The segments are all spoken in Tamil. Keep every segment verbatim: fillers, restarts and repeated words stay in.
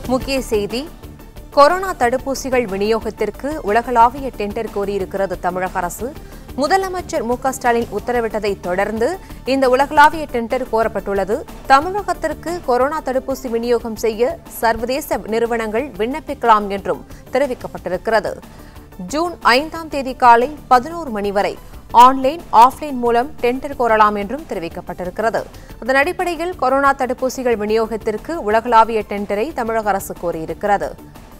முக்கிய செய்தி கொரோனா தடுப்பூசிகள் விநியோகத்திற்கு உலகளாவிய டெண்டர் கோரியிருக்கிறது தமிழக அரசு. முதலமைச்சர் மு க ஸ்டாலின் உத்தரவிட்டதை தொடர்ந்து இந்த உலகளாவிய டெண்டர் கோரப்பட்டுள்ளது. தமிழகத்திற்கு கொரோனா தடுப்பூசி விநியோகம் செய்ய சர்வதேச நிறுவனங்கள் விண்ணப்பிக்கலாம் என்றும் தெரிவிக்கப்பட்டிருக்கிறது. ஜூன் ஐந்தாம் தேதி காலை பதினோரு மணி வரை ஆன்லைன் ஆஃப்லைன் மூலம் டெண்டர் கோரலாம் என்றும் தெரிவிக்கப்பட்டிருக்கிறது. அதன் அடிப்படையில் கொரோனா தடுப்பூசிகள் விநியோகத்திற்கு உலகளாவிய டெண்டரை தமிழக அரசு கோரியிருக்கிறது.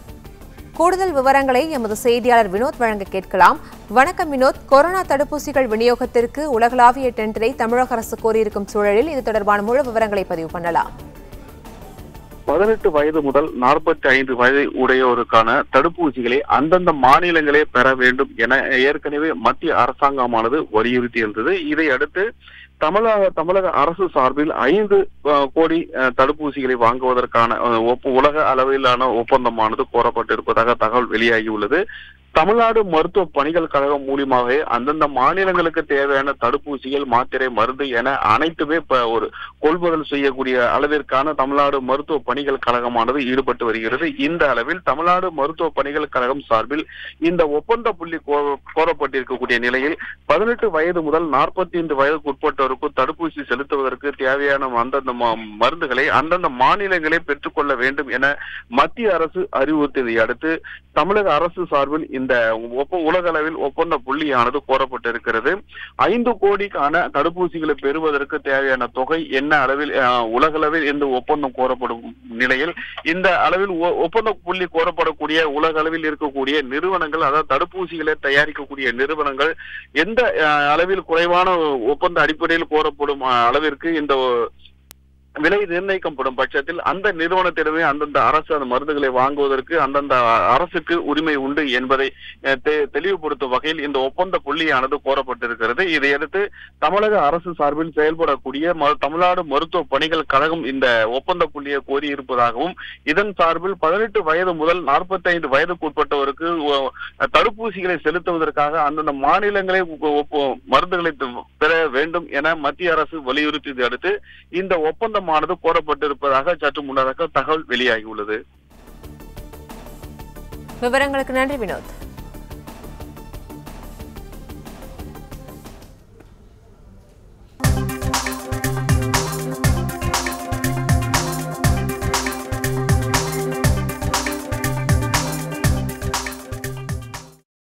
கூடுதல் விவரங்களை எமது செய்தியாளர் வினோத் வழங்க கேட்கலாம். வணக்கம் வினோத், கொரோனா தடுப்பூசிகள் விநியோகத்திற்கு உலகளாவிய டெண்டரை தமிழக அரசு கோரியிருக்கும் சூழலில் இது தொடர்பான முழு விவரங்களை பதிவு பண்ணலாம். பதினெட்டு வயது முதல் நாற்பத்தி ஐந்து வயது உடையோருக்கான தடுப்பூசிகளை அந்தந்த மாநிலங்களே பெற வேண்டும் என ஏற்கனவே மத்திய அரசாங்கமானது வலியுறுத்தி இருந்தது. இதை அடுத்து தமிழக தமிழக அரசு சார்பில் ஐந்து கோடி தடுப்பூசிகளை வாங்குவதற்கான உலக அளவிலான ஒப்பந்தமானது கோரப்பட்டிருப்பதாக தகவல் வெளியாகியுள்ளது. தமிழ்நாடு மருத்துவ பணிகள் கழகம் மூலியமாகவே அந்தந்த மாநிலங்களுக்கு தேவையான தடுப்பூசிகள், மாத்திரை, மருந்து என அனைத்துமே இப்ப ஒரு கொள்முதல் செய்யக்கூடிய அளவிற்கான தமிழ்நாடு மருத்துவ பணிகள் கழகமானது ஈடுபட்டு வருகிறது. இந்த அளவில் தமிழ்நாடு மருத்துவ பணிகள் கழகம் சார்பில் இந்த ஒப்பந்த புள்ளி கோரப்பட்டிருக்கக்கூடிய நிலையில் பதினெட்டு வயது முதல் நாற்பத்தி ஐந்து வயதுக்கு உட்பட்டோருக்கு தடுப்பூசி செலுத்துவதற்கு தேவையான அந்தந்த மருந்துகளை அந்தந்த மாநிலங்களே பெற்றுக்கொள்ள வேண்டும் என மத்திய அரசு அறிவுறுத்தியதை அடுத்து தமிழக அரசு சார்பில் இந்த உலக அளவில் ஒப்பந்த புள்ளியானது கோரப்பட்டிருக்கிறது. ஐந்து கோடிக்கான தடுப்பூசிகளை பெறுவதற்கு தேவையான தொகை என்ன அளவில் உலக அளவில் இந்த ஒப்பந்தம் கோரப்படும் நிலையில் இந்த அளவில் ஒப்பந்த புள்ளி கோரப்படக்கூடிய உலக அளவில் இருக்கக்கூடிய நிறுவனங்கள், அதாவது தடுப்பூசிகளை தயாரிக்கக்கூடிய நிறுவனங்கள் எந்த அளவில் குறைவான ஒப்பந்த அடிப்படையில் கோரப்படும் அளவிற்கு இந்த விலை நிர்ணயிக்கப்படும் பட்சத்தில் அந்த நிறுவனத்திடமே அந்தந்த அரசு அந்த மருந்துகளை வாங்குவதற்கு அந்தந்த அரசுக்கு உரிமை உண்டு என்பதை தெளிவுபடுத்தும் வகையில் இந்த ஒப்பந்த புள்ளியானது கோரப்பட்டிருக்கிறது. இதையடுத்து தமிழக அரசு சார்பில் செயல்படக்கூடிய தமிழ்நாடு மருத்துவ பணிகள் கழகம் இந்த ஒப்பந்த புள்ளியை கோரி இருப்பதாகவும் இதன் சார்பில் பதினெட்டு வயது முதல் நாற்பத்தி ஐந்து வயதுக்கு உட்பட்டவருக்கு தடுப்பூசிகளை செலுத்துவதற்காக அந்தந்த மாநிலங்களே மருந்துகளை பெற வேண்டும் என மத்திய அரசு வலியுறுத்தியதை அடுத்து இந்த ஒப்பந்தம் ஆனது கோரப்பட்டிருப்பதாக சற்று முன்னதாக தகவல் வெளியாகியுள்ளது. விவரங்களுக்கு நன்றி வினோத்.